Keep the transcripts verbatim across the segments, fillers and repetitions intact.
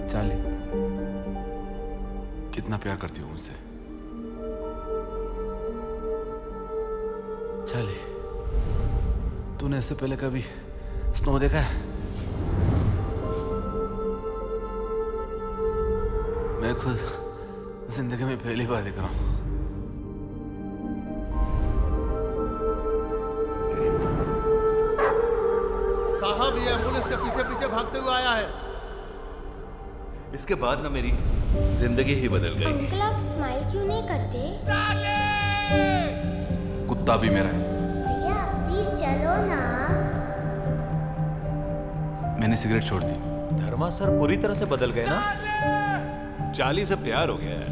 चाली, कितना प्यार करती हो मुझसे? चाली, तूने इससे पहले कभी स्नो देखा है? मैं खुद जिंदगी में पहली बार देख रहा हूं। साहब, ये एम्बुलेंस के पीछे पीछे भागते हुए आया है। इसके बाद ना मेरी जिंदगी ही बदल गई। अंकल, आप स्माइल क्यों नहीं करते? कुत्ता भी मेरा है। भैया प्लीज चलो ना। मैंने सिगरेट छोड़ दी। धर्मा सर पूरी तरह से बदल गए ना? चाली से प्यार हो गया है।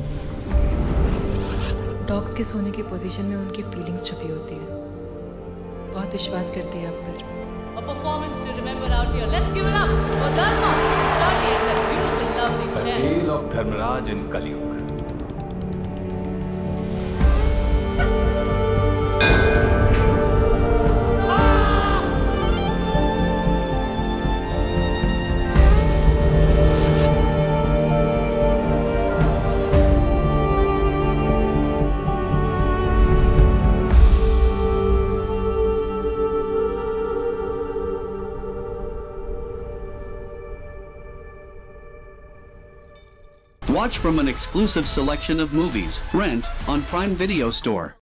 डॉग्स के सोने की पोजीशन में उनकी फीलिंग्स छुपी होती है। बहुत विश्वास करती है आप पर। A performance to remember out here. Let's give it up for Dharma, Charlie, and that beautiful, lovely A chair. tale of Dharmaraj in Kaliyug. Watch from an exclusive selection of movies. Rent on Prime Video Store.